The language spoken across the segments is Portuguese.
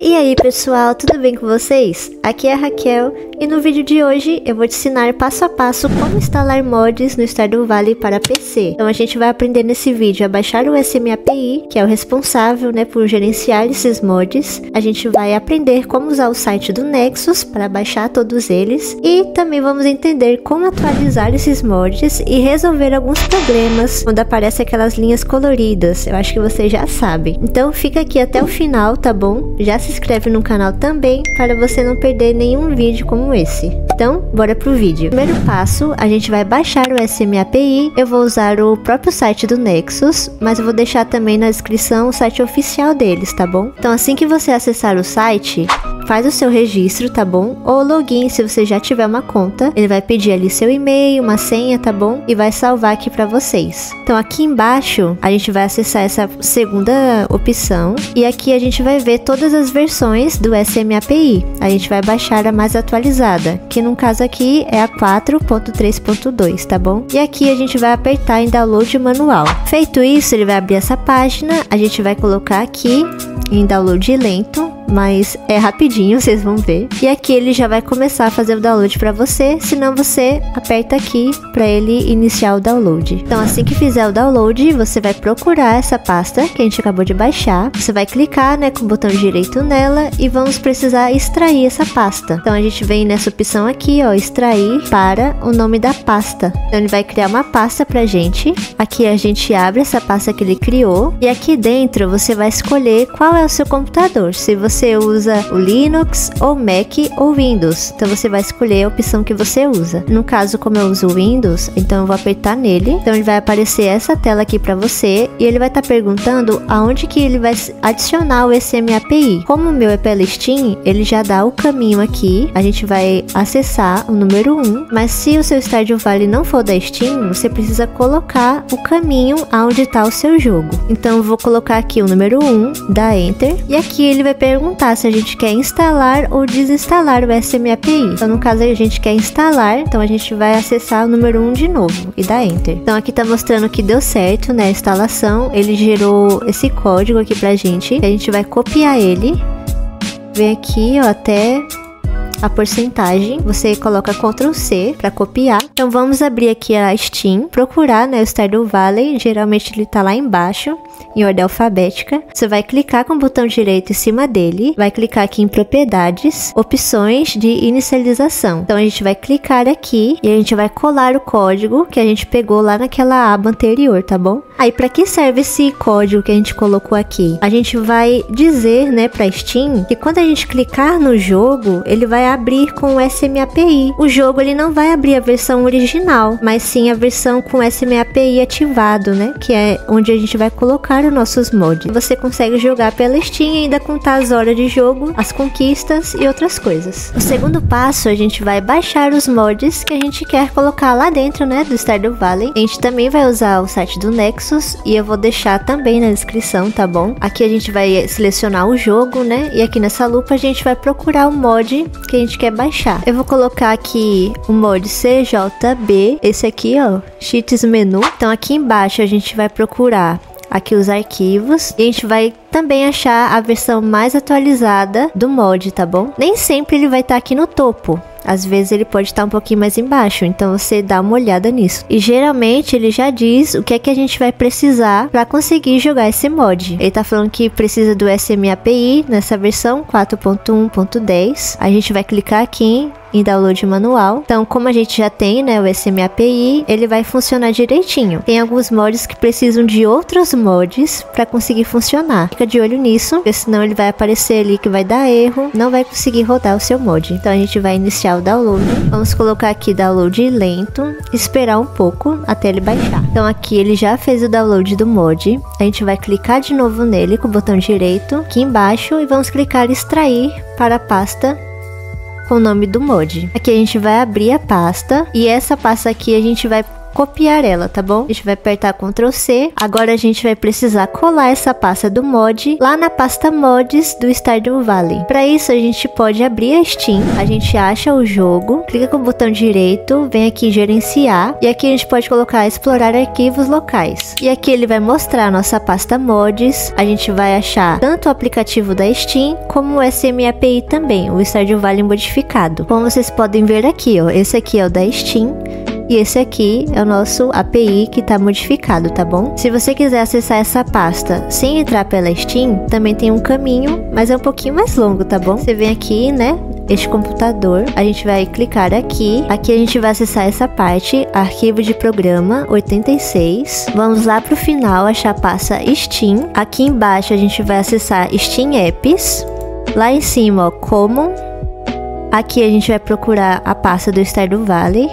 E aí pessoal, tudo bem com vocês? Aqui é a Raquel e no vídeo de hoje eu vou te ensinar passo a passo como instalar mods no Stardew Valley para PC. Então a gente vai aprender nesse vídeo a baixar o SM-API, que é o responsável por gerenciar esses mods. A gente vai aprender como usar o site do Nexus para baixar todos eles e também vamos entender como atualizar esses mods e resolver alguns problemas quando aparecem aquelas linhas coloridas. Eu acho que vocês já sabem. Então fica aqui até o final, tá bom? Já se inscreve no canal também para você não perder nenhum vídeo como esse. Então, bora pro vídeo. Primeiro passo, a gente vai baixar o SM-API. Eu vou usar o próprio site do Nexus, mas eu vou deixar também na descrição o site oficial deles, tá bom? Então, assim que você acessar o site, faz o seu registro, tá bom? Ou login se você já tiver uma conta. Ele vai pedir ali seu e-mail, uma senha, tá bom? E vai salvar aqui pra vocês. Então aqui embaixo a gente vai acessar essa segunda opção. E aqui a gente vai ver todas as versões do SM-API. A gente vai baixar a mais atualizada, que no caso aqui é a 4.3.2, tá bom? E aqui a gente vai apertar em download manual. Feito isso, ele vai abrir essa página. A gente vai colocar aqui em download lento, mas é rapidinho, vocês vão ver. E aqui ele já vai começar a fazer o download para você, senão você aperta aqui para ele iniciar o download. Então assim que fizer o download, você vai procurar essa pasta que a gente acabou de baixar. Você vai clicar, com o botão direito nela e vamos precisar extrair essa pasta. Então a gente vem nessa opção aqui, ó, extrair para o nome da pasta. Então ele vai criar uma pasta pra gente. Aqui a gente abre essa pasta que ele criou e aqui dentro você vai escolher qual é o seu computador. Se você usa o Linux, ou Mac, ou Windows. Então você vai escolher a opção que você usa. No caso, como eu uso o Windows, então eu vou apertar nele. Então ele vai aparecer essa tela aqui para você e ele vai estar perguntando aonde que ele vai adicionar o SM-API. Como o meu é pela Steam, ele já dá o caminho aqui. A gente vai acessar o número 1, mas se o seu Stardew Valley não for da Steam, você precisa colocar o caminho aonde está o seu jogo. Então eu vou colocar aqui o número 1, dá Enter, e aqui ele vai perguntar se a gente quer instalar ou desinstalar o SM-API. Então no caso a gente quer instalar, então a gente vai acessar o número 1 de novo e dá Enter. Então aqui tá mostrando que deu certo, a instalação. Ele gerou esse código aqui pra gente, a gente vai copiar ele. Vem aqui, ó, até a porcentagem, você coloca Ctrl+C para copiar. Então vamos abrir aqui a Steam, procurar, o Stardew Valley, geralmente ele tá lá embaixo, em ordem alfabética. Você vai clicar com o botão direito em cima dele, vai clicar aqui em propriedades, opções de inicialização. Então a gente vai clicar aqui e a gente vai colar o código que a gente pegou lá naquela aba anterior, tá bom? Aí para que serve esse código que a gente colocou aqui? A gente vai dizer, pra Steam, que quando a gente clicar no jogo, ele vai abrir com o SM-API. O jogo ele não vai abrir a versão original, mas sim a versão com o SM-API ativado, que é onde a gente vai colocar os nossos mods. Você consegue jogar pela Steam e ainda contar as horas de jogo, as conquistas e outras coisas. O segundo passo, a gente vai baixar os mods que a gente quer colocar lá dentro, do Stardew Valley. A gente também vai usar o site do Nexus e eu vou deixar também na descrição, tá bom? Aqui a gente vai selecionar o jogo, e aqui nessa lupa a gente vai procurar o mod que a gente quer baixar. Eu vou colocar aqui o mod CJB, esse aqui, ó, Cheats Menu. Então aqui embaixo a gente vai procurar aqui os arquivos e a gente vai também achar a versão mais atualizada do mod, tá bom? Nem sempre ele vai estar aqui no topo. Às vezes ele pode estar um pouquinho mais embaixo, então você dá uma olhada nisso. E geralmente ele já diz o que é que a gente vai precisar para conseguir jogar esse mod. Ele tá falando que precisa do SM-API nessa versão 4.1.10. A gente vai clicar aqui em download manual. Então, como a gente já tem, o SM-API, ele vai funcionar direitinho. Tem alguns mods que precisam de outros mods para conseguir funcionar. Fica de olho nisso, porque senão ele vai aparecer ali que vai dar erro, não vai conseguir rodar o seu mod. Então a gente vai iniciar o download. Vamos colocar aqui download lento, esperar um pouco até ele baixar. Então aqui ele já fez o download do mod. A gente vai clicar de novo nele com o botão direito aqui embaixo e vamos clicar em extrair para a pasta com o nome do mod. Aqui a gente vai abrir a pasta e essa pasta aqui a gente vai copiar ela, tá bom? A gente vai apertar Ctrl C. Agora a gente vai precisar colar essa pasta do mod lá na pasta mods do Stardew Valley. Para isso a gente pode abrir a Steam, a gente acha o jogo, clica com o botão direito, vem aqui gerenciar e aqui a gente pode colocar explorar arquivos locais. E aqui ele vai mostrar a nossa pasta mods. A gente vai achar tanto o aplicativo da Steam como o SM API também, o Stardew Valley modificado. Como vocês podem ver aqui, ó, esse aqui é o da Steam. E esse aqui é o nosso API que está modificado, tá bom? Se você quiser acessar essa pasta sem entrar pela Steam, também tem um caminho, mas é um pouquinho mais longo, tá bom? Você vem aqui, né? Este computador, a gente vai clicar aqui. Aqui a gente vai acessar essa parte, arquivo de programa 86. Vamos lá para o final, achar a pasta Steam. Aqui embaixo a gente vai acessar Steam Apps. Lá em cima, ó, Common. Aqui a gente vai procurar a pasta do Stardew Valley.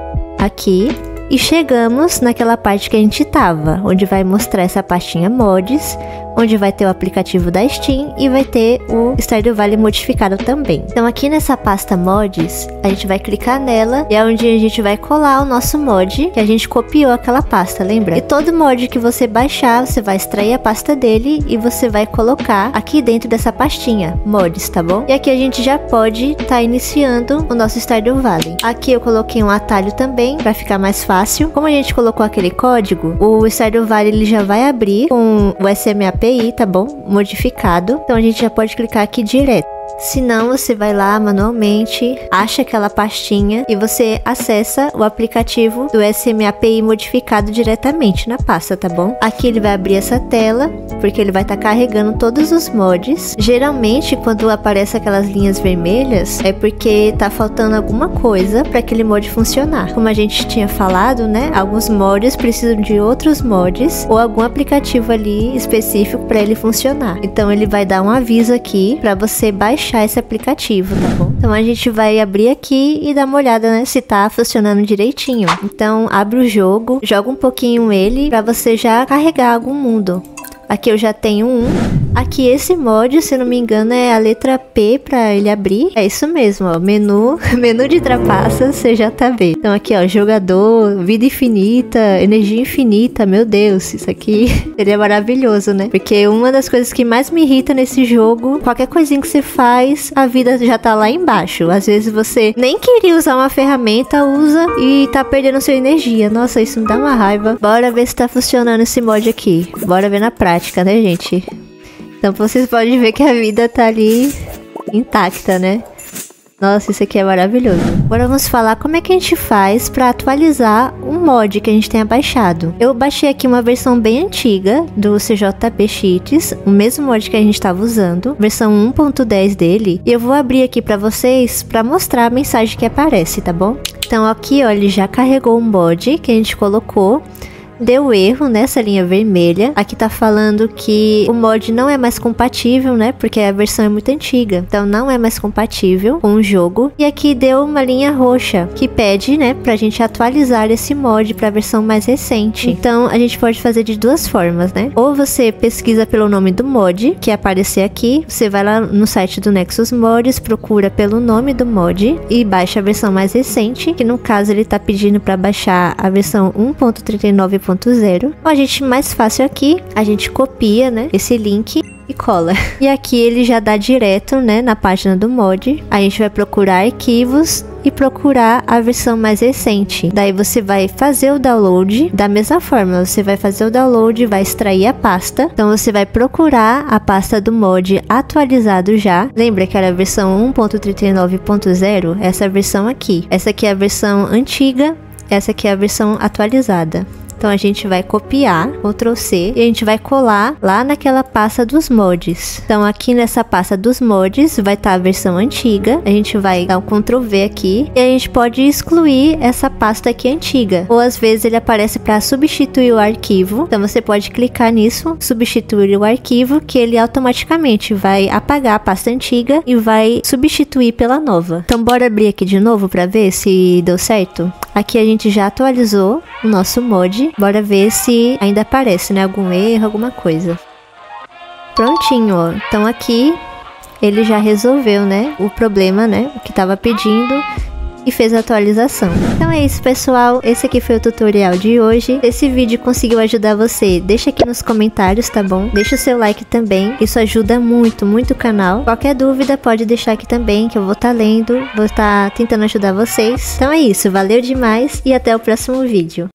Aqui. E chegamos naquela parte que a gente tava, onde vai mostrar essa pastinha mods, onde vai ter o aplicativo da Steam e vai ter o Stardew Valley modificado também. Então aqui nessa pasta mods, a gente vai clicar nela e é onde a gente vai colar o nosso mod que a gente copiou aquela pasta, lembra? E todo mod que você baixar, você vai extrair a pasta dele e você vai colocar aqui dentro dessa pastinha, mods, tá bom? E aqui a gente já pode estar iniciando o nosso Stardew Valley. Aqui eu coloquei um atalho também para ficar mais fácil. Como a gente colocou aquele código, o Stardew Valley ele já vai abrir com o SM API, tá bom? Modificado. Então a gente já pode clicar aqui direto. Se não, você vai lá manualmente, acha aquela pastinha e você acessa o aplicativo do SM API modificado diretamente na pasta, tá bom? Aqui ele vai abrir essa tela, porque ele vai estar carregando todos os mods. Geralmente, quando aparece aquelas linhas vermelhas, é porque tá faltando alguma coisa para aquele mod funcionar. Como a gente tinha falado, né? Alguns mods precisam de outros mods ou algum aplicativo ali específico para ele funcionar. Então ele vai dar um aviso aqui para você baixar esse aplicativo, tá bom? Então a gente vai abrir aqui e dar uma olhada, né, se tá funcionando direitinho. Então abre o jogo, joga um pouquinho ele para você já carregar algum mundo. Aqui eu já tenho um. Aqui esse mod, se não me engano, é a letra P para ele abrir. É isso mesmo, ó, menu de trapaças, CJB. Então aqui, ó, jogador, vida infinita, energia infinita, meu Deus, isso aqui seria maravilhoso, né? Porque uma das coisas que mais me irrita nesse jogo, qualquer coisinha que você faz, a vida já tá lá embaixo. Às vezes você nem queria usar uma ferramenta, usa e tá perdendo sua energia. Nossa, isso me dá uma raiva. Bora ver se tá funcionando esse mod aqui. Bora ver na prática, né, gente? Então vocês podem ver que a vida tá ali intacta, né? Nossa, isso aqui é maravilhoso. Agora vamos falar como é que a gente faz para atualizar um mod que a gente tenha baixado. Eu baixei aqui uma versão bem antiga do CJB Cheats, o mesmo mod que a gente estava usando, versão 1.10 dele. E eu vou abrir aqui para vocês para mostrar a mensagem que aparece, tá bom? Então aqui, ó, ele já carregou um mod que a gente colocou. Deu erro nessa linha vermelha. Aqui tá falando que o mod não é mais compatível, né? Porque a versão é muito antiga. Então não é mais compatível com o jogo. E aqui deu uma linha roxa que pede, né, pra gente atualizar esse mod pra versão mais recente. Então a gente pode fazer de duas formas, né? Ou você pesquisa pelo nome do mod que aparecer aqui. Você vai lá no site do Nexus Mods, procura pelo nome do mod e baixa a versão mais recente, que no caso ele tá pedindo pra baixar a versão 1.39.0. Ou a gente, mais fácil aqui, a gente copia, né, esse link e cola. E aqui ele já dá direto, né, na página do mod. A gente vai procurar arquivos e procurar a versão mais recente. Daí você vai fazer o download da mesma forma. Você vai fazer o download, vai extrair a pasta. Então você vai procurar a pasta do mod atualizado já. Lembra que era a versão 1.39.0? Essa versão aqui. Essa aqui é a versão antiga. Essa aqui é a versão atualizada. Então a gente vai copiar, Ctrl C, e a gente vai colar lá naquela pasta dos mods. Então aqui nessa pasta dos mods vai estar a versão antiga. A gente vai dar um Ctrl V aqui e a gente pode excluir essa pasta aqui antiga. Ou às vezes ele aparece para substituir o arquivo. Então você pode clicar nisso, substituir o arquivo, que ele automaticamente vai apagar a pasta antiga e vai substituir pela nova. Então bora abrir aqui de novo para ver se deu certo. Aqui a gente já atualizou o nosso mod. Bora ver se ainda aparece, né? Algum erro, alguma coisa. Prontinho, ó. Então aqui ele já resolveu, né? O problema, né? O que tava pedindo. e fez a atualização. Então é isso, pessoal, esse aqui foi o tutorial de hoje. Se esse vídeo conseguiu ajudar você, deixa aqui nos comentários, tá bom? Deixa o seu like também, isso ajuda muito o canal. Qualquer dúvida pode deixar aqui também, que eu vou estar lendo, vou estar tentando ajudar vocês. Então é isso, valeu demais e até o próximo vídeo.